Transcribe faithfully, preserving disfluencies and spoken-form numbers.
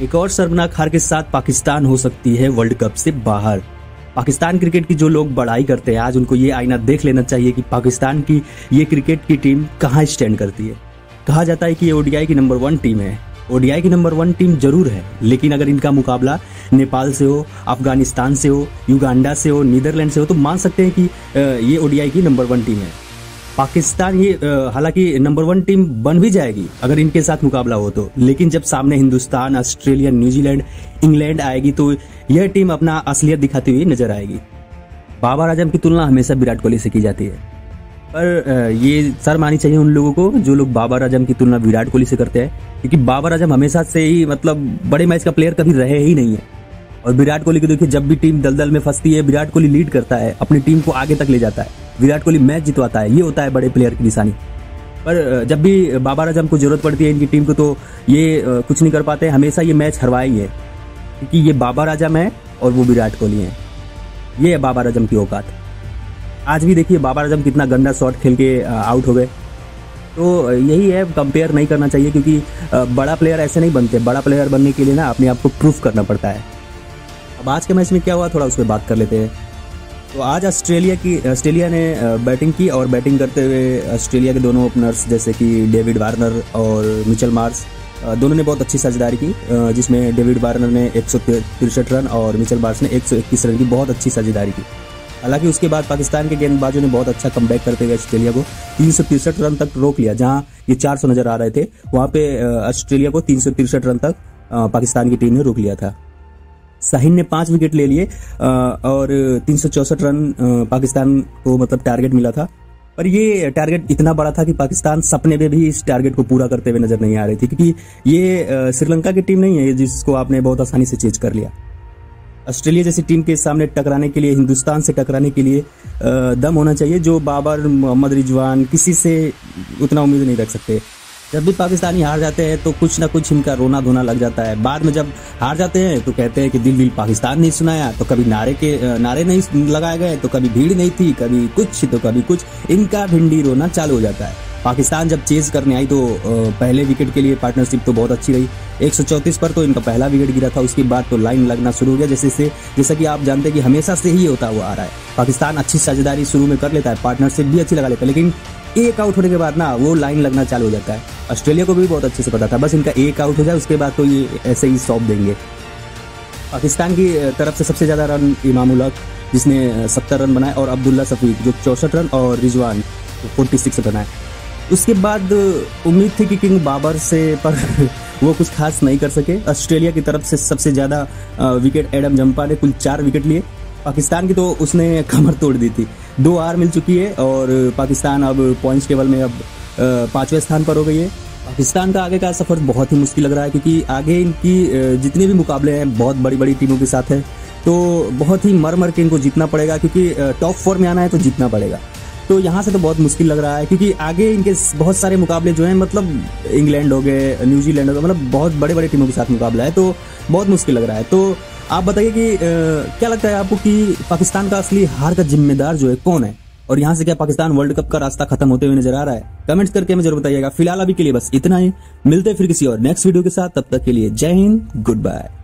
एक और शर्मनाक हार के साथ पाकिस्तान हो सकती है वर्ल्ड कप से बाहर। पाकिस्तान क्रिकेट की जो लोग बड़ाई करते हैं, आज उनको ये आईना देख लेना चाहिए कि पाकिस्तान की ये क्रिकेट की टीम कहाँ स्टैंड करती है। कहा जाता है कि ये ओडीआई की नंबर वन टीम है। ओडीआई की नंबर वन टीम जरूर है, लेकिन अगर इनका मुकाबला नेपाल से हो, अफगानिस्तान से हो, युगांडा से हो, नीदरलैंड से हो, तो मान सकते हैं कि ये ओडीआई की नंबर वन टीम है। पाकिस्तान ये हालांकि नंबर वन टीम बन भी जाएगी अगर इनके साथ मुकाबला हो तो, लेकिन जब सामने हिंदुस्तान, ऑस्ट्रेलिया, न्यूजीलैंड, इंग्लैंड आएगी तो यह टीम अपना असलियत दिखाती हुई नजर आएगी। बाबर आजम की तुलना हमेशा विराट कोहली से की जाती है, पर ये शर्म आनी चाहिए उन लोगों को जो लोग बाबर आजम की तुलना विराट कोहली से करते हैं, क्योंकि बाबर आजम हमेशा से ही मतलब बड़े मैच का प्लेयर कभी रहे ही नहीं है। और विराट कोहली को देखिए, जब भी टीम दलदल में फंसती है विराट कोहली लीड करता है, अपनी टीम को आगे तक ले जाता है, विराट कोहली मैच जितवाता है। ये होता है बड़े प्लेयर की निशानी। पर जब भी बाबर आजम को जरूरत पड़ती है इनकी टीम को, तो ये कुछ नहीं कर पाते, हमेशा ये मैच हरवाएंगे, क्योंकि ये बाबर आजम है और वो विराट कोहली है। ये है बाबर आजम की औकात। आज भी देखिए बाबर आजम कितना गंदा शॉट खेल के आउट हो गए। तो यही है, कंपेयर नहीं करना चाहिए, क्योंकि बड़ा प्लेयर ऐसे नहीं बनते। बड़ा प्लेयर बनने के लिए ना अपने आप को प्रूफ करना पड़ता है। अब आज के मैच में क्या हुआ थोड़ा उस पर बात कर लेते हैं। तो आज ऑस्ट्रेलिया की ऑस्ट्रेलिया ने बैटिंग की, और बैटिंग करते हुए ऑस्ट्रेलिया के दोनों ओपनर्स जैसे कि डेविड वार्नर और मिचेल मार्श, दोनों ने बहुत अच्छी साझेदारी की, जिसमें डेविड वार्नर ने एक सौ तिरसठ रन और मिचेल मार्श ने एक सौ इक्कीस रन की बहुत अच्छी साझेदारी की। हालांकि उसके बाद पाकिस्तान के गेंदबाजों ने बहुत अच्छा कमबैक करते हुए ऑस्ट्रेलिया को तीन सौ तिरसठ रन तक रोक लिया। जहां ये चार सौ नजर आ रहे थे, वहां पे ऑस्ट्रेलिया को तीन सौ तिरसठ रन तक पाकिस्तान की टीम ने रोक लिया था। शाहीन ने पांच विकेट ले लिए और तीन सौ चौसठ रन पाकिस्तान को मतलब टारगेट मिला था। पर ये टारगेट इतना बड़ा था कि पाकिस्तान सपने में भी इस टारगेट को पूरा करते हुए नजर नहीं आ रही थी, क्योंकि ये श्रीलंका की टीम नहीं है जिसको आपने बहुत आसानी से चेज कर लिया। ऑस्ट्रेलिया जैसी टीम के सामने टकराने के लिए, हिंदुस्तान से टकराने के लिए दम होना चाहिए, जो बाबर, मोहम्मद रिजवान किसी से उतना उम्मीद नहीं रख सकते। जब भी पाकिस्तानी हार जाते हैं तो कुछ ना कुछ इनका रोना धोना लग जाता है। बाद में जब हार जाते हैं तो कहते हैं कि दिल दिल पाकिस्तान नहीं सुनाया, तो कभी नारे के नारे नहीं लगाए गए, तो कभी भीड़ नहीं थी, कभी कुछ तो कभी कुछ। इनका भिंडी रोना चालू हो जाता है। पाकिस्तान जब चेज करने आई तो पहले विकेट के लिए पार्टनरशिप तो बहुत अच्छी रही। एक सौ चौंतीस पर तो इनका पहला विकेट गिरा था, उसके बाद तो लाइन लगना शुरू हो गया। जैसे से जैसा कि आप जानते हैं कि हमेशा से ही होता हुआ आ रहा है। पाकिस्तान अच्छी साझेदारी शुरू में कर लेता है, पार्टनरशिप भी अच्छी लगा लेता है, लेकिन एक आउट होने के बाद ना वो लाइन लगना चालू हो जाता है। ऑस्ट्रेलिया को भी बहुत अच्छे से पता था, बस इनका एक आउट हो जाए उसके बाद तो ये ऐसे ही सौंप देंगे। पाकिस्तान की तरफ से सबसे ज्यादा रन इमाम उल हक जिसने सत्तर रन बनाए, और अब्दुल्ला शफीक जो चौसठ रन, और रिजवान छियालीस रन बनाए। उसके बाद उम्मीद थी कि किंग बाबर से, पर वो कुछ खास नहीं कर सके। ऑस्ट्रेलिया की तरफ से सबसे ज्यादा विकेट एडम जंपा ने कुल चार विकेट लिए। पाकिस्तान की तो उसने कमर तोड़ दी थी। दो हार मिल चुकी है और पाकिस्तान अब पॉइंट्स टेबल में अब पांचवें स्थान पर हो गई है। पाकिस्तान का आगे का सफर बहुत ही मुश्किल लग रहा है, क्योंकि आगे इनकी जितने भी मुकाबले हैं बहुत बड़ी बड़ी टीमों के साथ है, तो बहुत ही मर मर के इनको जीतना पड़ेगा, क्योंकि टॉप फोर में आना है तो जीतना पड़ेगा। तो यहाँ से तो बहुत मुश्किल लग रहा है, क्योंकि आगे इनके बहुत सारे मुकाबले जो हैं, मतलब इंग्लैंड हो गए, न्यूजीलैंड हो गए, मतलब बहुत बड़े बड़े टीमों के साथ मुकाबला है, तो बहुत मुश्किल लग रहा है। तो आप बताइए कि आ, क्या लगता है आपको कि पाकिस्तान का असली हार का जिम्मेदार जो है कौन है, और यहाँ से क्या पाकिस्तान वर्ल्ड कप का रास्ता खत्म होते हुए नजर आ रहा है? कमेंट्स करके मुझे जरूर बताइएगा। फिलहाल अभी के लिए बस इतना ही, मिलते हैं फिर किसी और नेक्स्ट वीडियो के साथ। तब तक के लिए जय हिंद, गुड बाय।